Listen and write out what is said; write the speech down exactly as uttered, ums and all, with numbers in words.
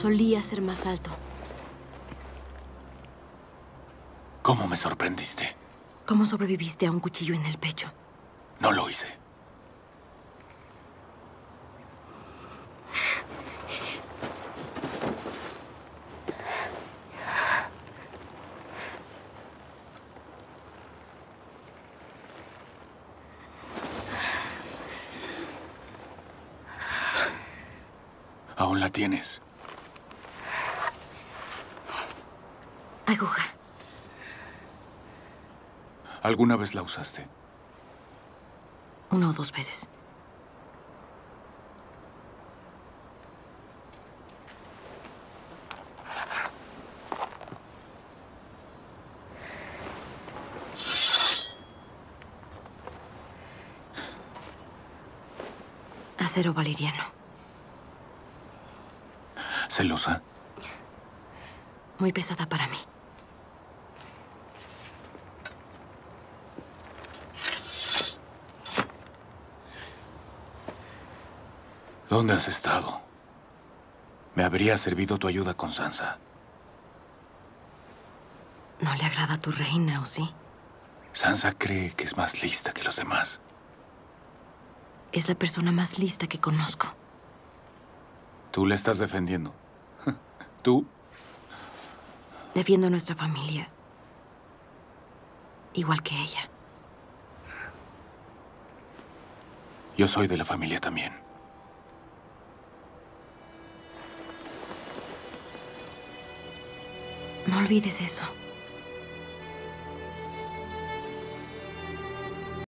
Solía ser más alto. ¿Cómo me sorprendiste? ¿Cómo sobreviviste a un cuchillo en el pecho? No lo hice. ¿Aún la tienes? Aguja. ¿Alguna vez la usaste? Una o dos veces. Acero valeriano. ¿Celosa? Muy pesada para mí. ¿Dónde has estado? Me habría servido tu ayuda con Sansa. ¿No le agrada a tu reina, o sí? Sansa cree que es más lista que los demás. Es la persona más lista que conozco. Tú la estás defendiendo. ¿Tú? Defiendo a nuestra familia. Igual que ella. Yo soy de la familia también. No olvides eso.